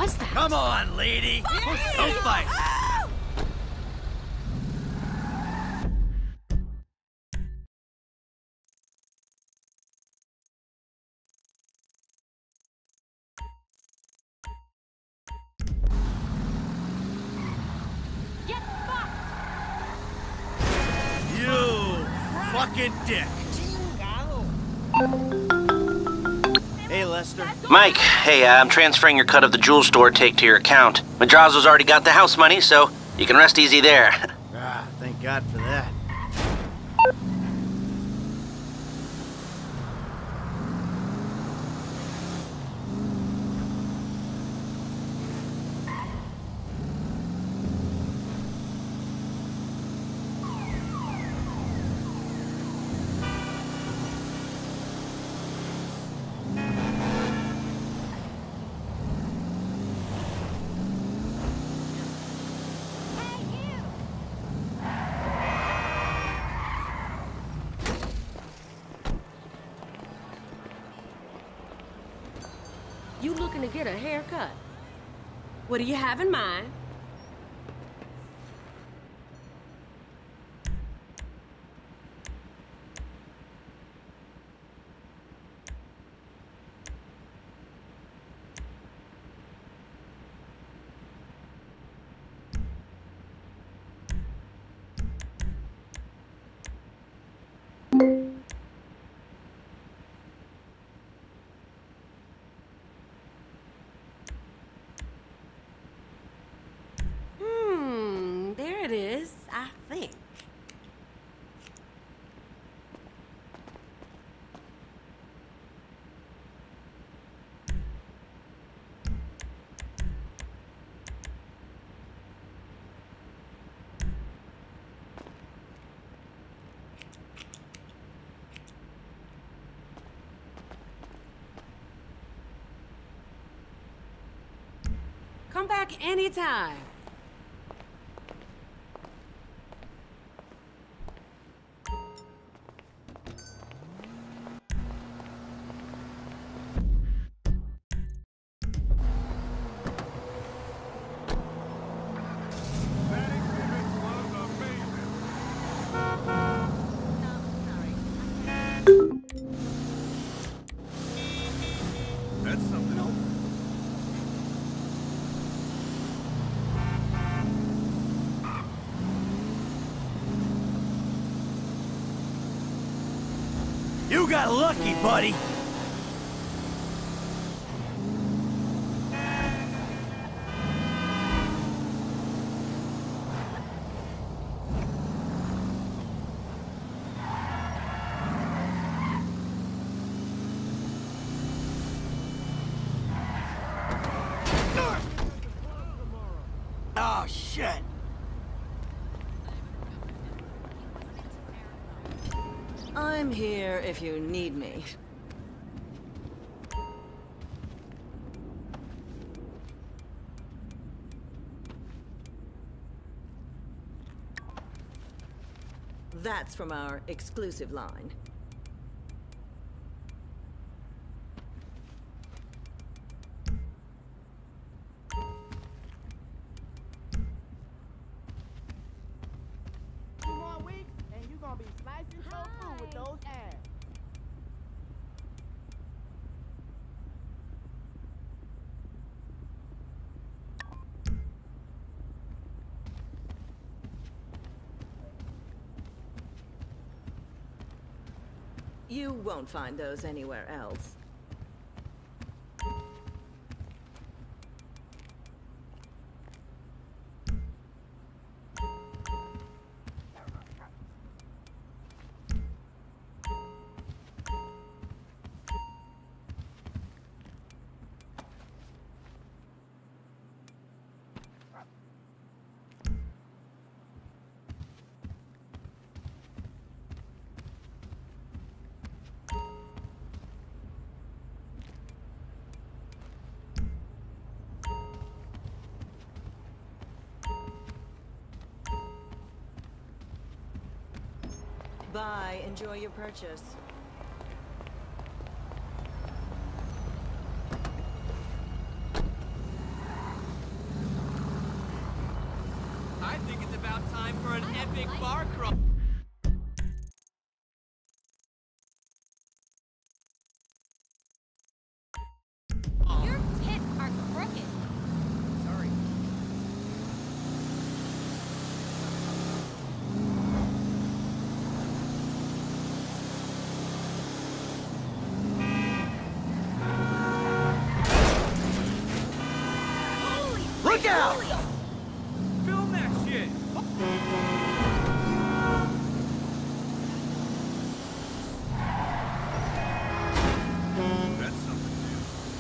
was that? Come on, lady! Don't fight! Get fucked! You fucking dick! Hey, Lester. Mike, hey, I'm transferring your cut of the jewel store take to your account. Madrazo's already got the house money, so you can rest easy there. Ah, thank God for that. You looking to get a haircut? What do you have in mind? There it is, I think. Come back anytime. That's something else. You got lucky, buddy. Oh, shit. I'm here if you need me. That's from our exclusive line. Be slicing tofu with those abs. You won't find those anywhere else. Bye. Enjoy your purchase. Look out! Film that shit! That's something new.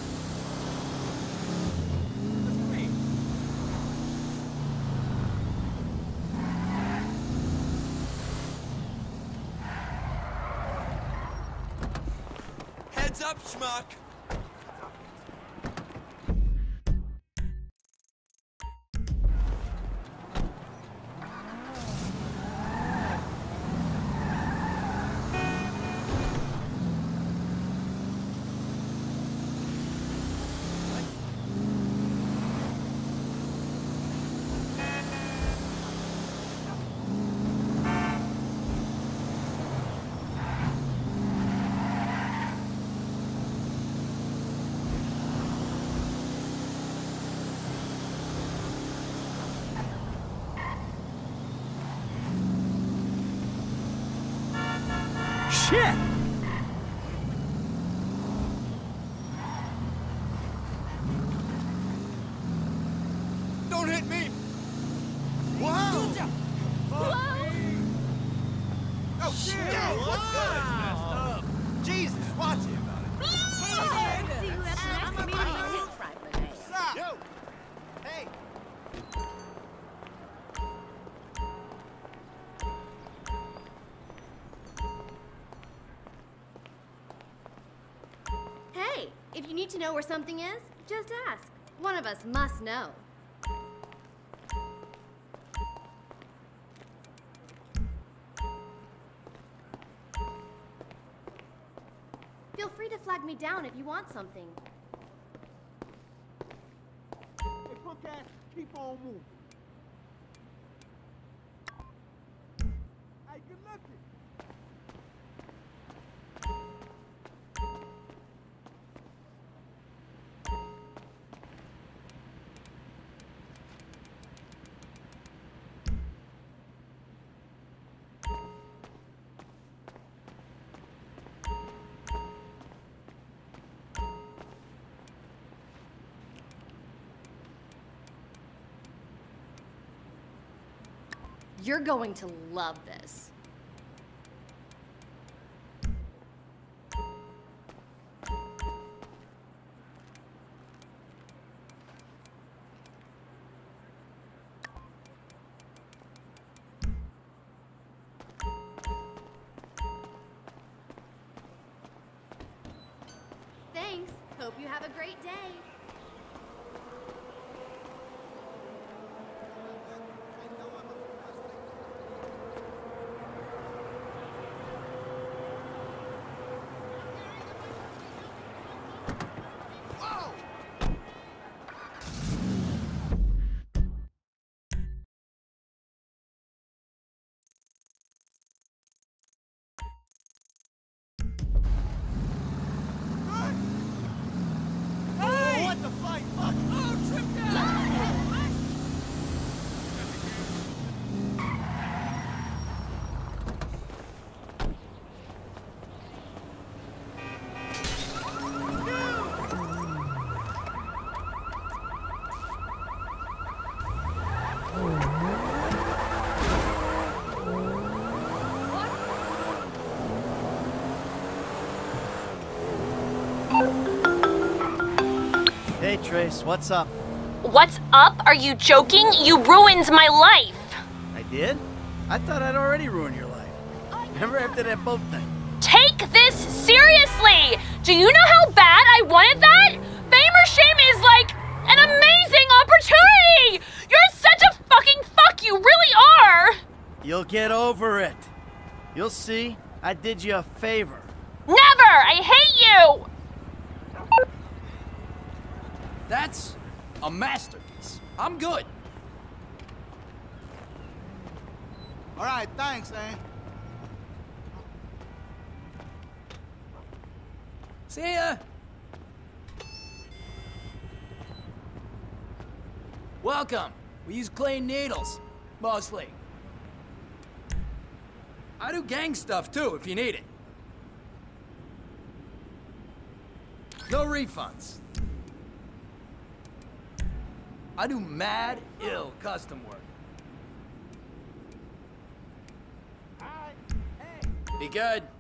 Heads up, schmuck! Shit! Don't hit me! Wow! Oh, shit! What's good? Jesus, watch it about it. See who has the next meeting. Stop! Yo! Hey! Hey, if you need to know where something is, just ask. One of us must know. Feel free to flag me down if you want something. Hey, punk ass, keep on moving. Hey, good looking. You're going to love this. Thanks. Hope you have a great day. What the fight? Fuck! Oh, tripped out! Hey, Trace, what's up? What's up? Are you joking? You ruined my life! I did? I thought I'd already ruined your life. Remember after that boat thing? Take this seriously! Do you know how bad I wanted that? Fame or shame is like an amazing opportunity! You're such a fucking fuck, you really are! You'll get over it. You'll see. I did you a favor. Never! I hate you! That's a masterpiece. I'm good. All right, thanks, eh? See ya. Welcome. We use clay needles, mostly. I do gang stuff too, if you need it. No refunds. I do mad ill custom work. Alright, hey. Be good.